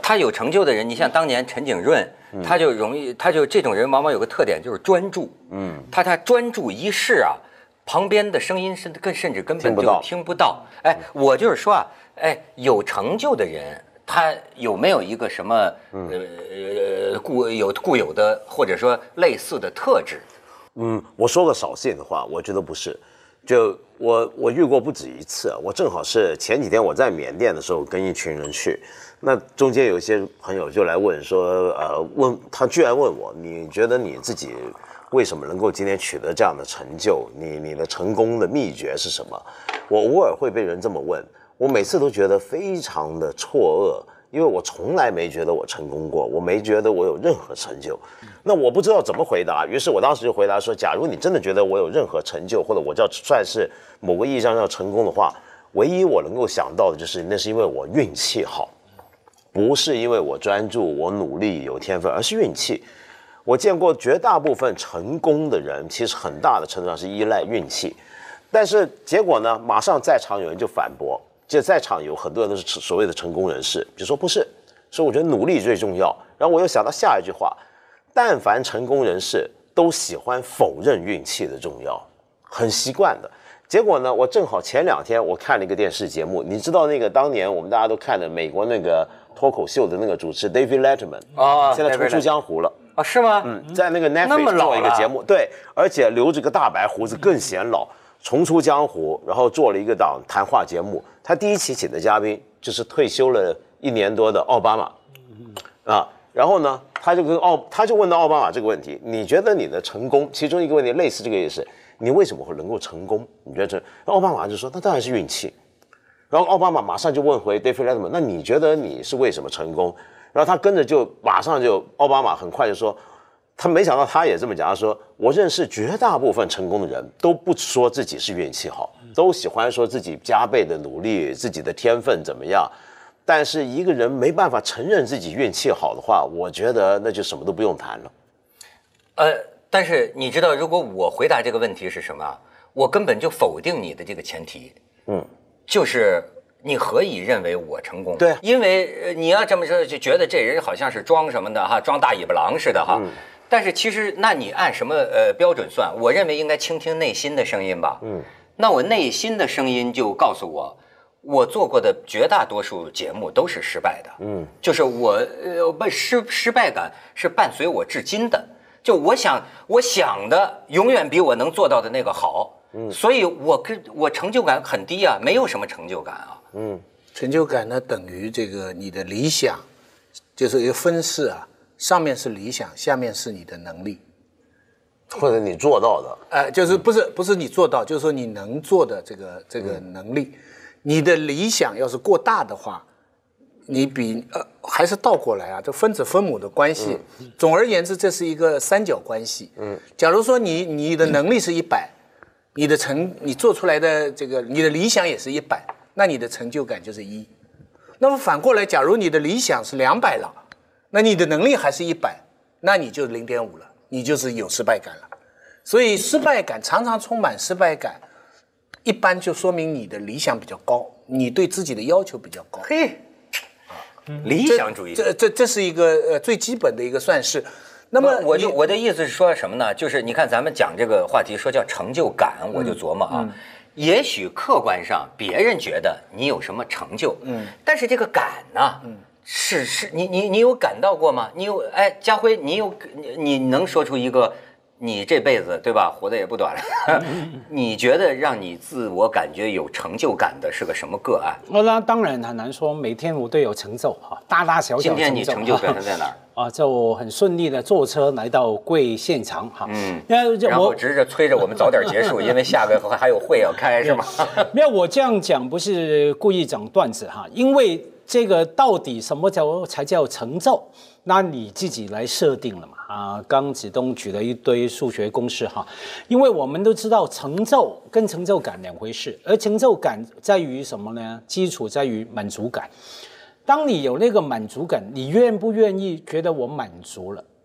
他有成就的人，你像当年陈景润，他就这种人往往有个特点就是专注，他专注一事啊，旁边的声音甚至根本就听不到。哎，我就是说啊，哎，有成就的人，他有没有一个什么固有的或者说类似的特质？ 我说个少见的话，我觉得不是。就我遇过不止一次，我正好是前几天我在缅甸的时候跟一群人去，那中间有一些朋友就来问说，他居然问我，你觉得你自己为什么能够今天取得这样的成就？你的成功的秘诀是什么？我偶尔会被人这么问，我每次都觉得非常的错愕。因为我从来没觉得我成功过，我没觉得我有任何成就，那我不知道怎么回答，于是我当时就回答说，假如你真的觉得我有任何成就，或者我算是某个意义上要成功的话，唯一我能够想到的就是那是因为我运气好，不是因为我专注、我努力有天分，而是运气。我见过绝大部分成功的人，其实很大的程度上是依赖运气，但是结果呢，马上在场有人就反驳。这在场有很多人都是所谓的成功人士，比如说不是，所以我觉得努力最重要。然后我又想到下一句话，但凡成功人士都喜欢否认运气的重要，很习惯的。结果呢，我正好前2天我看了一个电视节目，你知道那个当年我们大家都看的美国那个脱口秀的那个主持 David Letterman 现在重出江湖了啊？是吗？ 在那个 Netflix 做一个节目，对，而且留着个大白胡子更显老。重出江湖，然后做了一个档谈话节目。他第一期请的嘉宾就是退休了1年多的奥巴马，然后呢，他就问到奥巴马这个问题：你觉得你的成功？其中一个问题类似这个也是，你为什么会能够成功？你觉得这？奥巴马就说：那当然是运气。然后奥巴马马上就问回 David Letterman：那你觉得你是为什么成功？然后他跟着就马上就奥巴马很快就说。他没想到他也这么讲，他说我认识绝大部分成功的人都不说自己是运气好，都喜欢说自己加倍的努力，自己的天分怎么样。但是一个人没办法承认自己运气好的话，我觉得那就什么都不用谈了。 但是你知道，如果我回答这个问题是什么，我根本就否定你的这个前提。就是你何以认为我成功？ 对， 因为你要这么说，就觉得这人好像是装什么的哈，装大尾巴狼似的哈。但是其实，那你按什么标准算？我认为应该倾听内心的声音吧。那我内心的声音就告诉我，我做过的绝大多数节目都是失败的。就是我失败感是伴随我至今的。就我想的永远比我能做到的那个好。所以我成就感很低啊，没有什么成就感啊。 成就感呢等于这个你的理想，就是一个分式啊。上面是理想，下面是你的能力， 或者你做到的， 就是不是你做到，就是说你能做的这个能力。你的理想要是过大的话，你还是倒过来啊，这分子分母的关系。总而言之，这是一个三角关系。假如说你的能力是100，你做出来的这个你的理想也是100，那你的成就感就是1。那么反过来，假如你的理想是200了。那你的能力还是100，那你就0.5了，你就是有失败感了。所以失败感常常充满失败感，一般就说明你的理想比较高，你对自己的要求比较高。 嘿，理想主义， 这是一个最基本的一个算式。那么我的意思是说什么呢？就是你看咱们讲这个话题说叫成就感，我就琢磨啊，也许客观上别人觉得你有什么成就，但是这个感呢？是你有感到过吗？家辉，你能说出一个你这辈子对吧，活得也不短了，你觉得让你自我感觉有成就感的是个什么个案？ 那当然很难说，每天我都有成就哈，大大小小成就。 今天你成就表现在哪儿？ 就很顺利的坐车来到贵现场哈， 然后直着催着我们早点结束，因为下个还有会要开是吗？ 没有，我这样讲不是故意讲段子哈，因为。这个到底什么才叫成就？那你自己来设定了嘛？刚子东举了一堆数学公式哈，因为我们都知道成就跟成就感2回事，而成就感在于什么呢？基础在于满足感。当你有那个满足感，你愿不愿意觉得我满足了？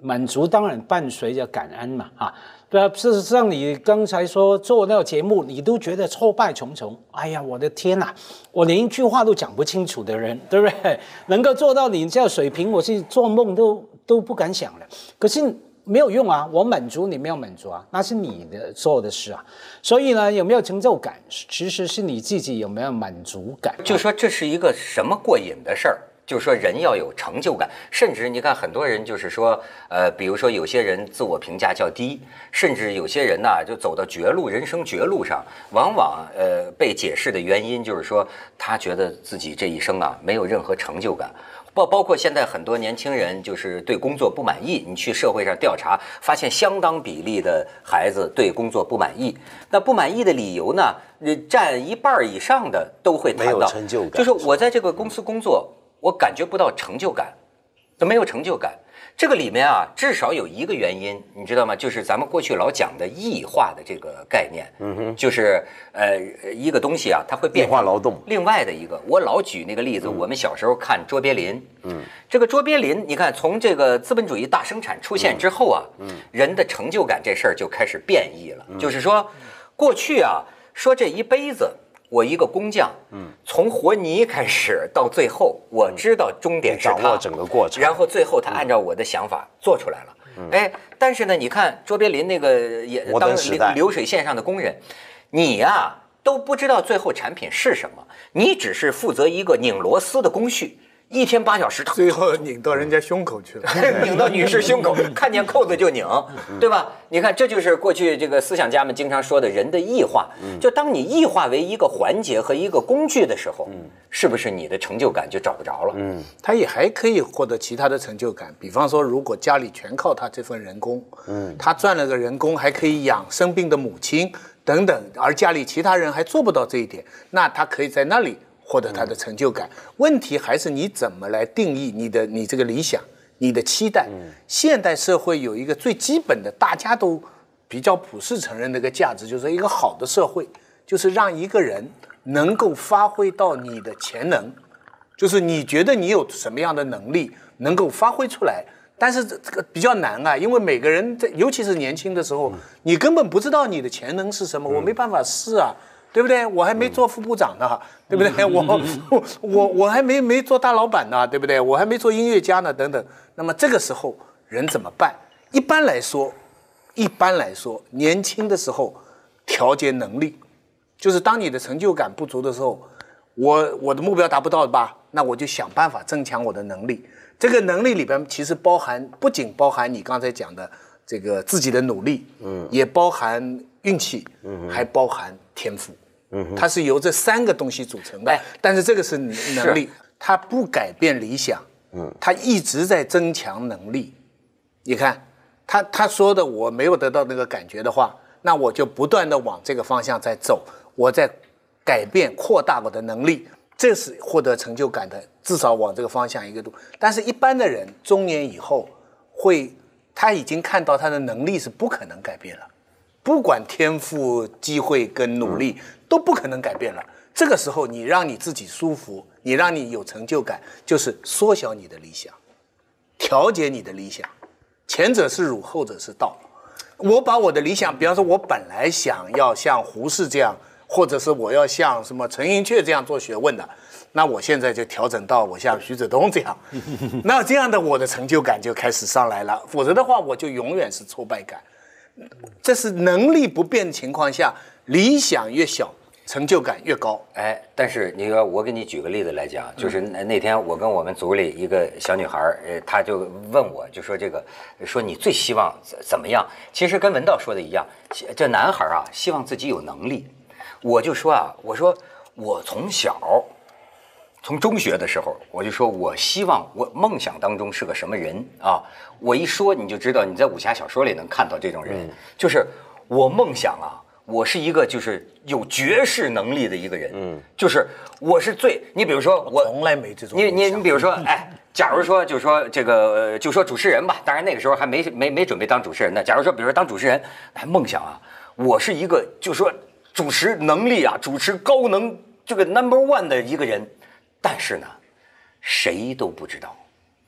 满足当然伴随着感恩嘛，对啊，事实上你刚才说做那个节目，你都觉得挫败重重。哎呀，我的天哪，我连一句话都讲不清楚的人，对不对？能够做到你这样水平，我是做梦都不敢想了。可是没有用啊，我满足你没有满足啊，那是你的做的事啊。所以呢，有没有成就感，其实是你自己有没有满足感。 就说这是一个什么过瘾的事儿？就是说人要有成就感，甚至你看很多人就是说，比如说有些人自我评价较低，甚至有些人呢就走到绝路，人生绝路上，往往被解释的原因就是说他觉得自己这一生啊没有任何成就感。包括现在很多年轻人就是对工作不满意，你去社会上调查，发现相当比例的孩子对工作不满意。那不满意的理由呢，占一半以上的都会谈到没有成就感， 就是我在这个公司工作，我感觉不到成就感，都没有成就感。这个里面啊，至少有一个原因，你知道吗？就是咱们过去老讲的异化的这个概念，就是一个东西啊，它会变异化劳动。 另外的一个，我老举那个例子，我们小时候看卓别林，这个卓别林，你看从这个资本主义大生产出现之后啊，人的成就感这事儿就开始变异了。就是说，过去啊，说这一辈子。我一个工匠，从和泥开始到最后，我知道终点是他， 掌握整个过程， 然后最后他按照我的想法做出来了。哎，但是呢，你看卓别林那个也当流水线上的工人，你呀都不知道最后产品是什么，你只是负责一个拧螺丝的工序。1天8小时， 最后拧到人家胸口去了， 拧到女士胸口，看见扣子就拧，对吧？你看，这就是过去这个思想家们经常说的人的异化。就当你异化为一个环节和一个工具的时候，是不是你的成就感就找不着了？ 他也还可以获得其他的成就感，比方说，如果家里全靠他这份人工，他赚了个人工，还可以养生病的母亲等等，而家里其他人还做不到这一点，那他可以在那里获得他的成就感。问题还是你怎么来定义你这个理想，你的期待。现代社会有一个最基本的，大家都比较普世承认的一个价值，就是一个好的社会，就是让一个人能够发挥到你的潜能，就是你觉得你有什么样的能力能够发挥出来。但是这个比较难啊，因为每个人尤其是年轻的时候，你根本不知道你的潜能是什么，我没办法试啊。对不对？我还没做副部长呢，对不对？我还没做大老板呢，对不对？我还没做音乐家呢，等等。那么这个时候人怎么办？一般来说，年轻的时候调节能力，就是当你的成就感不足的时候，我的目标达不到吧？那我就想办法增强我的能力。这个能力里边其实不仅包含你刚才讲的这个自己的努力，也包含运气，还包含天赋。它是由这3个东西组成的，但是这个是能力，它不改变理想，它一直在增强能力。你看，他说的我没有得到那个感觉的话，那我就不断的往这个方向在走，我在改变扩大我的能力，这是获得成就感的，至少往这个方向一个度。但是一般的人中年以后他已经看到他的能力是不可能改变了，不管天赋、机会跟努力都不可能改变了。这个时候你让你自己舒服，你让你有成就感，就是缩小你的理想，调节你的理想，前者是儒，后者是道。我把我的理想，比方说我本来想要像胡适这样，或者是我要像什么陈寅恪这样做学问的，那我现在就调整到我像徐子东这样，那这样的我的成就感就开始上来了，否则的话我就永远是挫败感。这是能力不变的情况下，理想越小，成就感越高。 哎，但是你说我给你举个例子来讲，就是那天我跟我们组里一个小女孩，她就问我，就说说你最希望怎么样？其实跟文道说的一样，这男孩啊，希望自己有能力。我就说啊，我说我从中学的时候，我就说我希望我梦想当中是个什么人啊？我一说你就知道，你在武侠小说里能看到这种人，就是我梦想啊，我是一个就是有绝世能力的一个人，就是我是你比如说我从来没这种你比如说哎，假如说就说这个就说主持人吧，当然那个时候还没准备当主持人呢。假如说比如说当主持人，梦想啊，我是一个就说主持能力啊，主持高能这个 No.1 的一个人。但是呢，谁都不知道，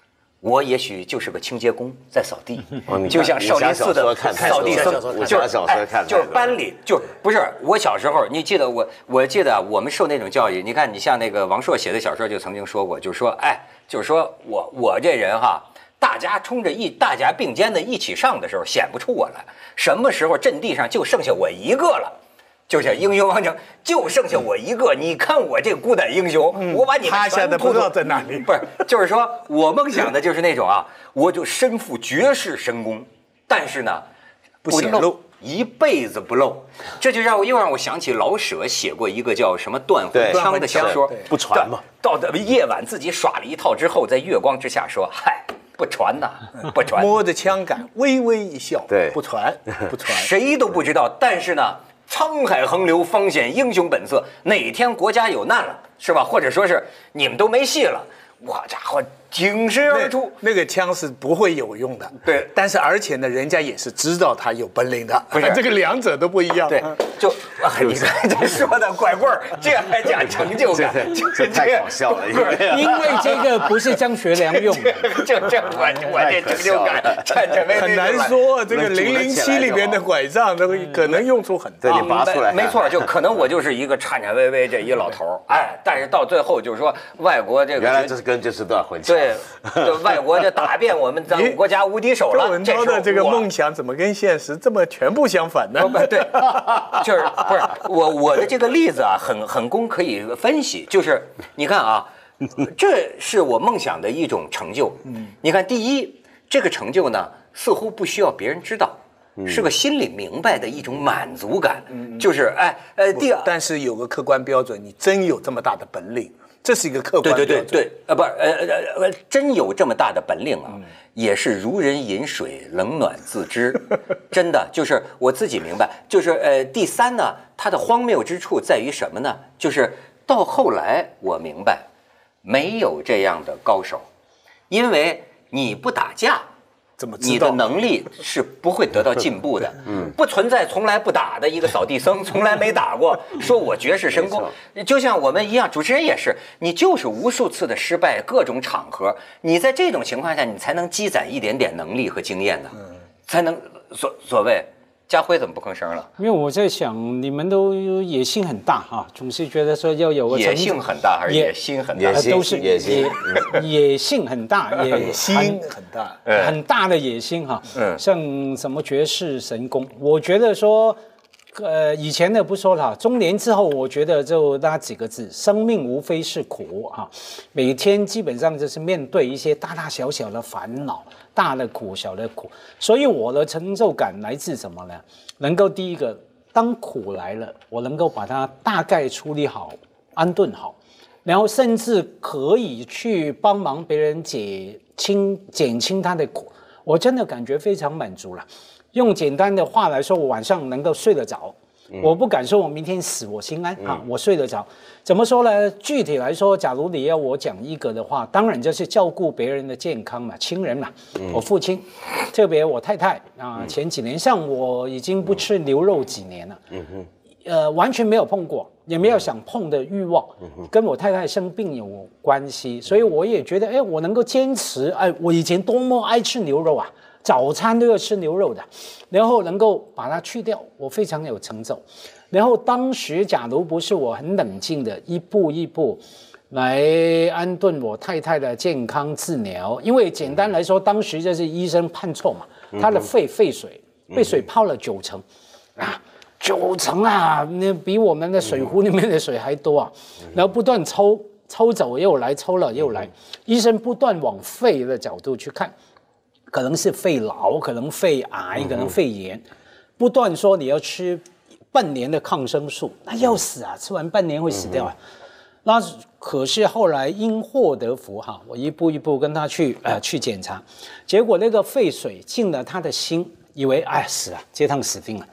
我也许就是个清洁工在扫地， 哦就像少林寺的扫地僧，就是班里不是我小时候，你记得我记得我们受那种教育，你看你像那个王朔写的小说就曾经说过，就是说我这人哈。大家大家并肩的一起上的时候显不出我来，什么时候阵地上就剩下我一个了，就是英雄王城就剩下我一个。你看我这孤胆英雄，我把你们趴下的不知道在哪里。 不是，就是说我梦想的就是那种啊，我就身负绝世神功，但是呢， 不显露。 一辈子不露，这就又让我想起老舍写过一个叫什么断魂枪的小说， 不传嘛。 到夜晚自己耍了一套之后，在月光之下说：“嗨，不传呐，不传。” 摸着枪杆，微微一笑， 对， 不传，不传， 谁都不知道。但是呢，沧海横流，方显英雄本色。哪天国家有难了，是吧？或者说是你们都没戏了，我家伙挺身而出。 那个枪是不会有用的， 对。 但是而且呢，人家也是知道他有本领的， 不是这个两者都不一样。 对，你看这说的拐棍儿，这还讲成就感， 这太搞笑了。 因为这个不是张学良用的， 我这成就感颤颤巍巍很难说。这个007里边的拐杖都可能用处很大， 你拔出来。 没错，就可能我就是一个颤颤巍巍这一老头儿，但是到最后就是说外国这个原来这是跟就是段魂枪。 对，外国就打遍我们咱们国家无敌手了。 窦文涛的这个梦想怎么跟现实这么全部相反呢？ 对，就是不是我的这个例子啊，很公可以分析，就是你看啊，这是我梦想的一种成就。你看，第一，这个成就呢，似乎不需要别人知道。是个心里明白的一种满足感，就是第二， 但是有个客观标准，你真有这么大的本领。这是一个客观标准。 对，真有这么大的本领啊，也是如人饮水，冷暖自知。真的，就是我自己明白。就是第三呢，它的荒谬之处在于什么呢？就是到后来我明白，没有这样的高手，因为你不打架。你的能力是不会得到进步的，不存在从来不打的一个扫地僧，从来没打过，说我绝世神功，就像我们一样，主持人也是，你就是无数次的失败，各种场合，你在这种情况下，你才能积攒一点点能力和经验呢，才能所谓。家辉怎么不吭声了？ 因为我在想，你们都野心很大哈，总是觉得说要有个野性很大还是野心很大？ 都是野性很大， 野心很大， 很大的野心哈。像什么绝世神功，我觉得说，以前的不说了，中年之后，我觉得就那几个字：生命无非是苦哈。每天基本上就是面对一些大大小小的烦恼。大的苦，小的苦，所以我的成就感来自什么呢？能够第一个，当苦来了，我能够把它大概处理好、安顿好，然后甚至可以去帮忙别人减轻他的苦，我真的感觉非常满足了。用简单的话来说，我晚上能够睡得着。我不敢说我明天死我心安啊，我睡得着。怎么说呢？具体来说，假如你要我讲一个的话，当然就是照顾别人的健康嘛，亲人嘛。我父亲，特别我太太啊，前几年像我已经不吃牛肉几年了，完全没有碰过，也没有想碰的欲望，跟我太太生病有关系，所以我也觉得，我能够坚持，我以前多么爱吃牛肉啊。早餐都要吃牛肉的，然后能够把它去掉，我非常有成就。然后当时假如不是我很冷静的一步一步来安顿我太太的健康治疗，因为简单来说，当时就是医生判错嘛，她的肺被水泡了90%啊，90%啊，那比我们的水壶里面的水还多啊，然后不断抽走又来，抽了又来，医生不断往肺的角度去看。可能是肺痨，可能肺癌，可能肺炎，不断说你要吃半年的抗生素，那要死啊！吃完半年会死掉啊。那可是后来因祸得福哈，我一步一步跟他去检查，结果那个肺水进了他的心，以为死啊，这趟死定了。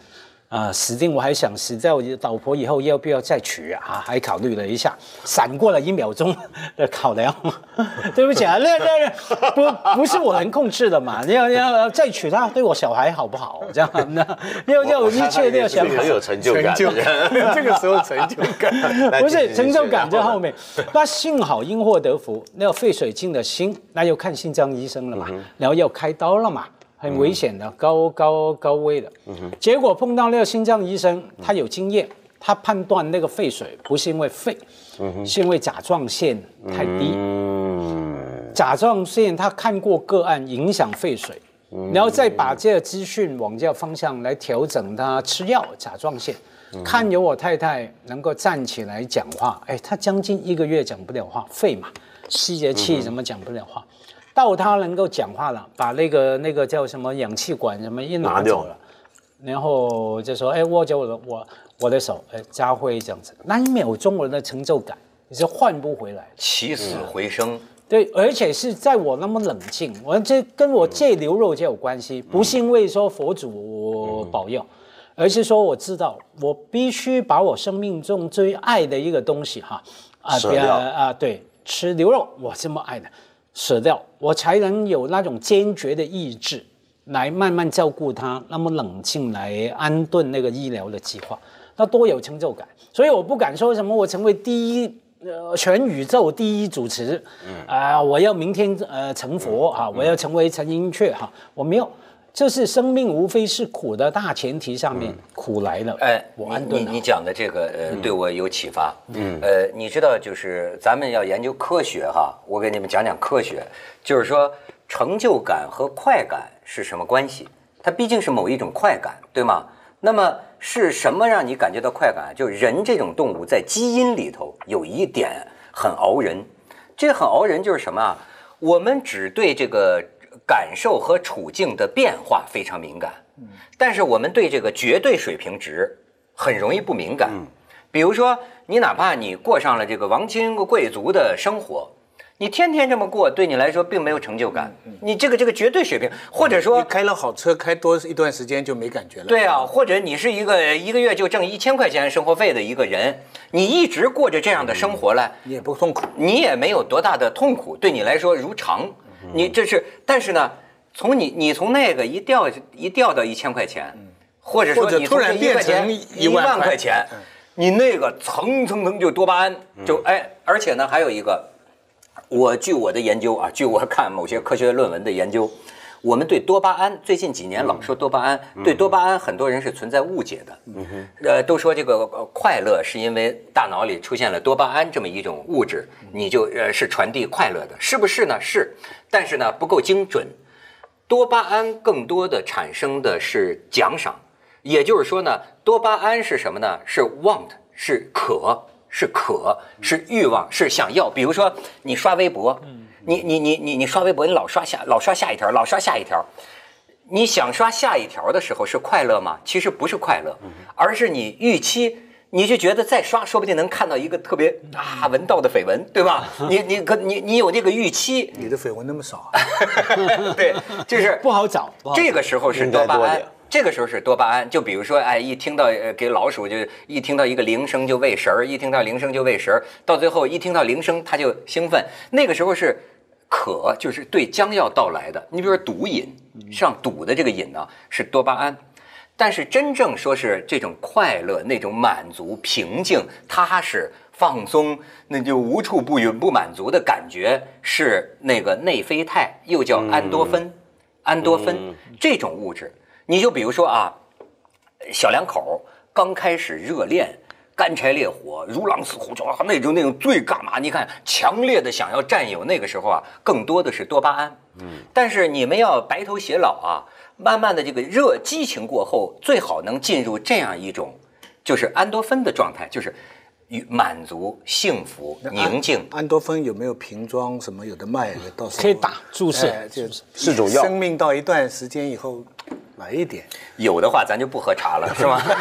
死定我还想死在我老婆以后要不要再娶啊？还考虑了一下，闪过了1秒钟的考量。对不起啊，那不是我能控制的嘛，要再娶她对我小孩好不好？这样要一切都要想好。 很有成就感， 这个时候成就感不是成就感在后面。那幸好因祸得福，那肺水进了心，那要看心脏医生了嘛，然后要开刀了嘛。很危险的，高危的。结果碰到那个心脏医生，他有经验，他判断那个肺水不是因为肺，是因为甲状腺太低。甲状腺他看过个案影响肺水，然后再把这个资讯往这个方向来调整他吃药甲状腺。看有我太太能够站起来讲话，她将近1个月讲不了话，肺嘛，吸着气怎么讲不了话？到他能够讲话了，把那个叫什么氧气管什么一拿走了，然后就说握着我的手，佳慧这样子，那1秒钟我的成就感你是换不回来， 起死回生。 对，而且是在我那么冷静，我这跟我戒牛肉就有关系，不是因为说佛祖保佑，而是说我知道我必须把我生命中最爱的一个东西对，吃牛肉我这么爱的。舍掉，我才能有那种坚决的意志，来慢慢照顾他，那么冷静来安顿那个医疗的计划，那多有成就感。所以我不敢说什么我成为全宇宙第一主持，我要明天成佛啊，我要成为陈寅恪哈，我没有。就是生命无非是苦的大前提上面，苦来了，我安顿了。 你讲的这个对我有启发。你知道，就是咱们要研究科学哈，我给你们讲讲科学，就是说成就感和快感是什么关系？它毕竟是某一种快感，对吗？那么是什么让你感觉到快感？就是人这种动物在基因里头有一点很熬人，这个很熬人就是什么啊？我们只对这个感受和处境的变化非常敏感，但是我们对这个绝对水平值很容易不敏感。比如说，你哪怕你过上了这个王亲贵族的生活，你天天这么过，对你来说并没有成就感。你这个绝对水平，或者说开了好车，开多一段时间就没感觉了。 对啊，或者你是一个月就挣1000块钱生活费的一个人，你一直过着这样的生活来， 你也不痛苦， 你也没有多大的痛苦，对你来说如常。你这是，但是呢，你从那个一掉到1000块钱，或者说你突然变成 1万块钱，你那个层就多巴胺就而且呢还有一个，据我的研究啊，据我看某些科学论文的研究，我们对多巴胺最近几年老说多巴胺，对多巴胺很多人是存在误解的。都说这个快乐是因为大脑里出现了多巴胺这么一种物质，你就是传递快乐的，是不是呢？是，但是呢不够精准。多巴胺更多的产生的是奖赏，也就是说呢，多巴胺是什么呢？是 want， 是渴，是欲望，是想要。比如说你刷微博，你刷微博，你老刷下一条，你想刷下一条的时候是快乐吗？其实不是快乐，而是你预期，你就觉得再刷说不定能看到一个特别闻到的绯闻，对吧？你有这个预期， 你的绯闻那么少， 对，就是不好找。 这个时候是多巴胺。这个时候是多巴胺，就比如说，一听到给老鼠就一听到一个铃声就喂食儿，一听到铃声就喂食儿，到最后一听到铃声它就兴奋。那个时候是渴，就是对将要到来的。你比如说赌瘾，上赌的这个瘾呢是多巴胺，但是真正说是这种快乐、那种满足、平静、踏实、放松，那就无处不允不满足的感觉，是那个内啡肽，又叫安多芬。安多芬这种物质。你就比如说小两口刚开始热恋，干柴烈火，如狼似虎，那种最干嘛？你看强烈的想要占有，那个时候更多的是多巴胺。但是你们要白头偕老慢慢的这个激情过后，最好能进入这样一种就是安多芬的状态，就是满足、幸福、宁静。 安多芬有没有瓶装什么有的卖？到时候可以打注射， 是种药。生命到一段时间以后。来一点， 有的话咱就不喝茶了，是吗？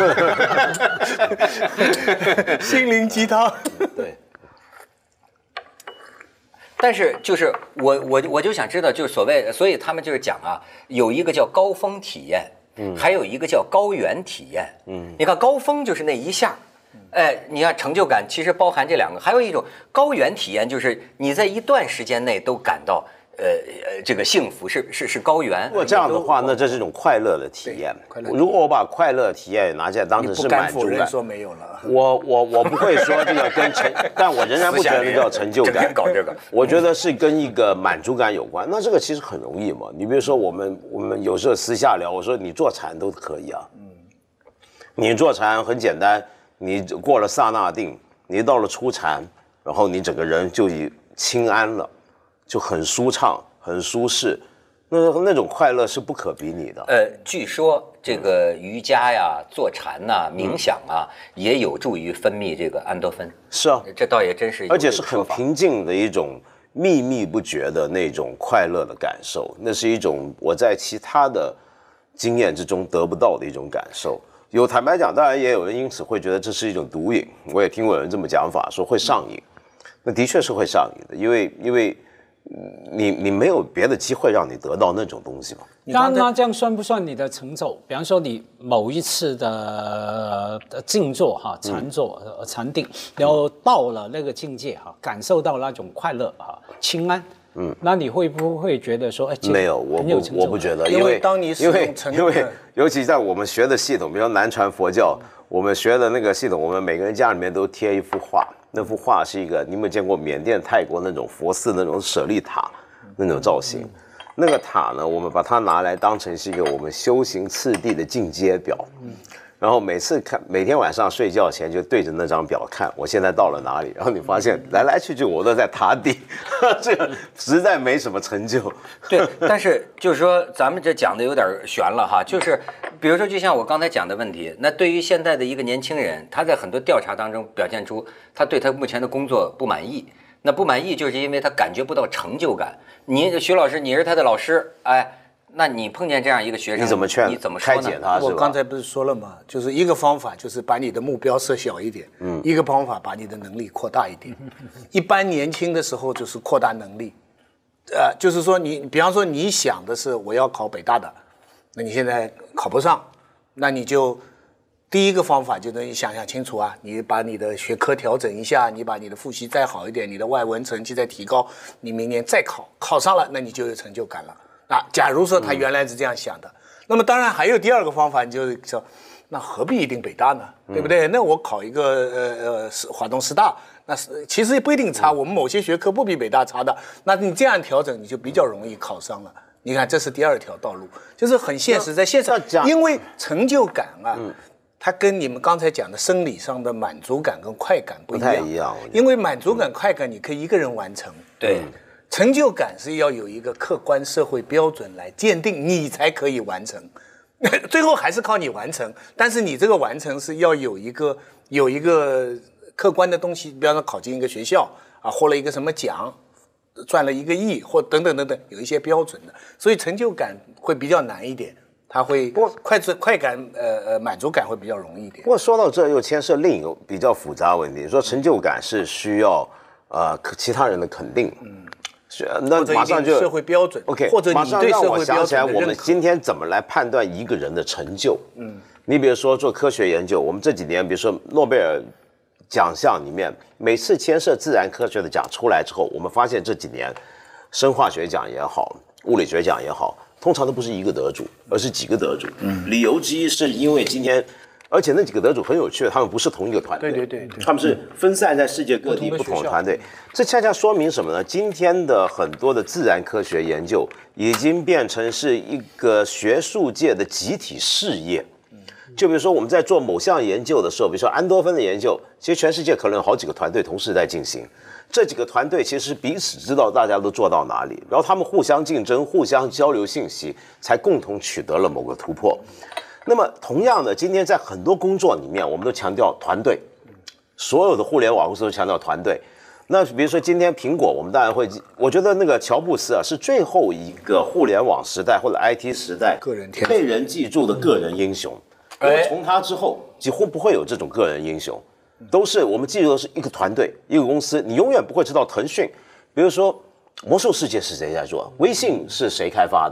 心灵鸡汤。 对。 但是就是我就想知道，就是所以他们就是讲有一个叫高峰体验。 还有一个叫高原体验。你看高峰就是那一下。你看成就感其实包含这两个，还有一种高原体验，就是你在一段时间内都感到这个幸福，是高原。 如果这样的话，那这是一种快乐的体验。如果我把快乐体验拿起来当成是满足感， 说没有了。 我不会说这个跟成，但我仍然不觉得叫成就感。 搞这个， 我觉得是跟一个满足感有关。那这个其实很容易嘛。你比如说我们有时候私下聊，我说你坐禅都可以啊。你坐禅很简单。你过了刹那定，你到了初禅，然后你整个人就已清安了，就很舒畅、很舒适，那种快乐是不可比拟的。 据说这个瑜伽呀、坐禅呐、冥想啊，也有助于分泌这个安多芬。 是啊， 这倒也真是， 而且是很平静的一种秘密不绝的那种快乐的感受，那是一种我在其他的经验之中得不到的一种感受。坦白讲，当然也有人因此会觉得这是一种毒瘾，我也听过有人这么讲法，说会上瘾。那的确是会上瘾的，因为你没有别的机会让你得到那种东西嘛。 那这样算不算你的成就？比方说你某一次的静坐禅坐禅定，然后到了那个境界感受到那种快乐清安。那你会不会觉得说， 没有，我不觉得， 因为当你因为尤其在我们学的系统，比如南传佛教，我们学的那个系统，我们每个人家里面都贴一幅画，那幅画是一个，你有没有见过缅甸、泰国那种佛寺那种舍利塔那种造型？那个塔呢，我们把它拿来当成是一个我们修行次第的进阶表。然后每天晚上睡觉前就对着那张表看，我现在到了哪里？然后你发现来来去去我都在塔底，这个实在没什么成就。 对，但是就是说咱们这讲的有点悬了哈，就是比如说就像我刚才讲的问题，那对于现在的一个年轻人，他在很多调查当中表现出他对他目前的工作不满意，那不满意就是因为他感觉不到成就感。徐老师，你是他的老师，那你碰见这样一个学生， 你怎么劝？ 你怎么说呢？ 开解他？ 我刚才不是说了吗？就是一个方法，就是把你的目标设小一点；一个方法把你的能力扩大一点。一般年轻的时候就是扩大能力，就是说比方说你想的是我要考北大的，那你现在考不上，那你就第一个方法就是你想清楚啊，你把你的学科调整一下，你把你的复习再好一点，你的外文成绩再提高，你明年再考上了，那你就有成就感了。假如说他原来是这样想的，那么当然还有第二个方法，你就是说，那何必一定北大呢？对不对？那我考一个华东师大，那其实不一定差，我们某些学科不比北大差的，那你这样调整，你就比较容易考上了。你看，这是第二条道路，就是很现实，在现实，因为成就感它跟你们刚才讲的生理上的满足感跟快感不太一样，因为满足感、快感你可以一个人完成， 对。 成就感是要有一个客观社会标准来鉴定，你才可以完成。最后还是靠你完成，但是你这个完成是要有一个客观的东西，比方说考进一个学校获了一个什么奖，赚了1个亿或等等等等，有一些标准的，所以成就感会比较难一点，它会快感满足感会比较容易一点。 不过说到这又牵涉另一个比较复杂的问题，说成就感是需要其他人的肯定。那马上就社会标准 ，OK， 或者你对社会标准的认可。马上让我想起来，我们今天怎么来判断一个人的成就？你比如说做科学研究，我们这几年，比如说诺贝尔奖项里面，每次牵涉自然科学的奖出来之后，我们发现这几年，生化学奖也好，物理学奖也好，通常都不是一个得主，而是几个得主。理由之一是因为今天。而且那几个得主很有趣，他们不是同一个团队， 对， 他们是分散在世界各地不同的团队。这恰恰说明什么呢？今天的很多的自然科学研究已经变成是一个学术界的集体事业。就比如说我们在做某项研究的时候，比如说安多芬的研究，其实全世界可能有好几个团队同时在进行。这几个团队其实彼此知道大家都做到哪里，然后他们互相竞争、互相交流信息，才共同取得了某个突破。那么同样的，今天在很多工作里面，我们都强调团队，所有的互联网公司都强调团队。那比如说今天苹果，我们当然会，我觉得那个乔布斯是最后一个互联网时代或者 IT 时代被人记住的个人英雄。从他之后，几乎不会有这种个人英雄，都是我们记住的是一个团队、一个公司。你永远不会知道腾讯，比如说魔兽世界是谁在做，微信是谁开发的。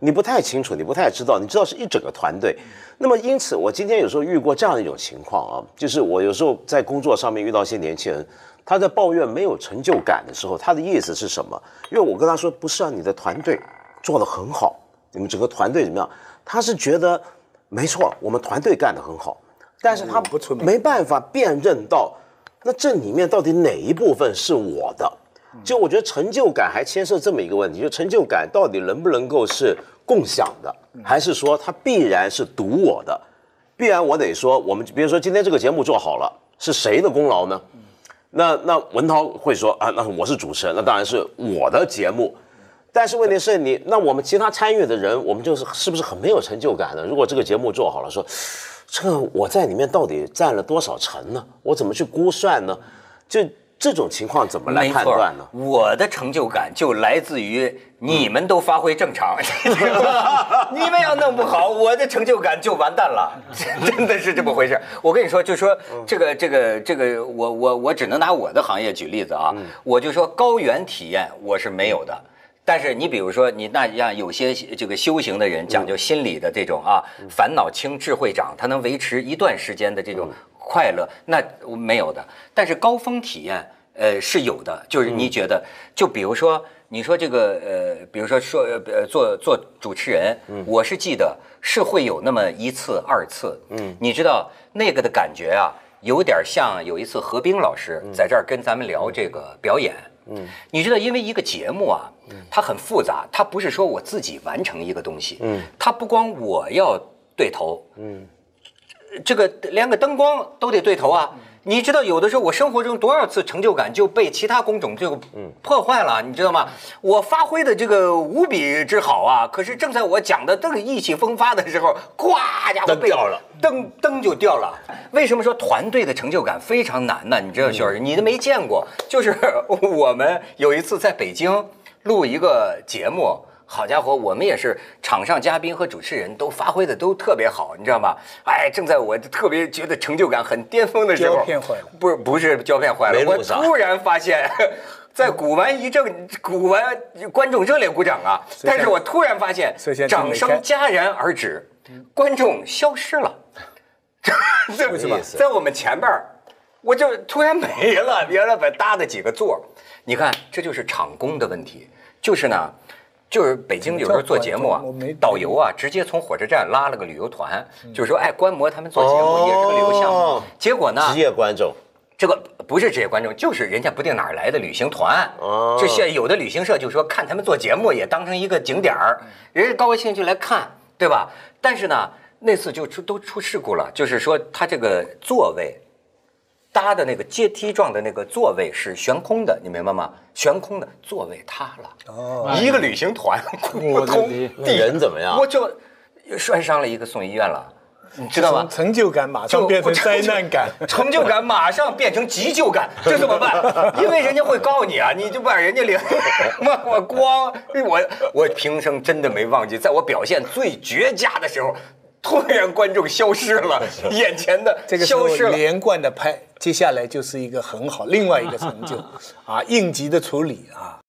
你不太清楚，你不太知道，你知道是一整个团队。那么因此，我今天有时候遇过这样的一种情况啊，就是我有时候在工作上面遇到一些年轻人，他在抱怨没有成就感的时候，他的意思是什么？因为我跟他说，不是啊，你的团队做得很好，你们整个团队怎么样？他是觉得没错，我们团队干得很好，但是他没办法辨认到，那这里面到底哪一部分是我的？就我觉得成就感还牵涉这么一个问题，就成就感到底能不能够是共享的，还是说它必然是独我的？必然我得说，我们比如说今天这个节目做好了，是谁的功劳呢？那文涛会说啊，那我是主持人，那当然是我的节目。但是问题是那我们其他参与的人，我们是不是很没有成就感呢？如果这个节目做好了，说这个我在里面到底占了多少成呢？我怎么去估算呢？就这种情况怎么来判断呢？ 我的成就感就来自于你们都发挥正常，你们要弄不好，我的成就感就完蛋了，真的是这么回事。我跟你说，就说这个，我只能拿我的行业举例子啊，我就说高原体验我是没有的。但是你比如说，你那样有些这个修行的人讲究心理的这种啊，烦恼轻智慧长，他能维持一段时间的这种快乐，那没有的。但是高峰体验，是有的。就是你觉得，就比如说你说这个比如说做主持人，我是记得是会有那么一次二次，你知道那个的感觉啊，有点像有一次何冰老师在这儿跟咱们聊这个表演。你知道，因为一个节目啊，它很复杂，它不是说我自己完成一个东西，它不光我要对头，这个连个灯光都得对头啊。你知道，有的时候我生活中多少次成就感就被其他工种就破坏了，你知道吗？我发挥的这个无比之好啊，可是正在我讲的这个意气风发的时候，咵家伙灯掉了， 灯就掉了。为什么说团队的成就感非常难呢？你知道，小儿你都没见过，就是我们有一次在北京录一个节目。好家伙，我们也是场上嘉宾和主持人都发挥的都特别好，你知道吗？哎，正在我特别觉得成就感很巅峰的时候， 胶片坏了， 不是胶片坏了，我突然发现，在鼓完观众热烈鼓掌啊，但是我突然发现掌声戛然而止，观众消失了， 为什么？ 在我们前边我就突然没了，原来本搭的几个座，你看这就是场工的问题，就是呢。就是北京有时候做节目啊，导游啊直接从火车站拉了个旅游团，就是说哎观摩他们做节目也是个旅游项目。结果呢， 职业观众， 这个不是职业观众，就是人家不定哪儿来的旅行团。就现在有的旅行社就说看他们做节目也当成一个景点儿，人家高高兴兴来看，对吧？但是呢，那次就都出事故了，就是说他这个座位。搭的那个阶梯状的那个座位是悬空的，你明白吗？悬空的座位塌了，一个旅行团扑通地人怎么样？ 我就摔伤了一个，送医院了，你知道吗？ 成就感马上变成灾难感， 成就感马上变成急救感，这怎么办？因为人家会告你啊，你就把人家领，我光我平生真的没忘记，在我表现最绝佳的时候。突然观众消失了，眼前的这个消失了， 连贯的拍，接下来就是一个很好另外一个成就啊，应急的处理啊。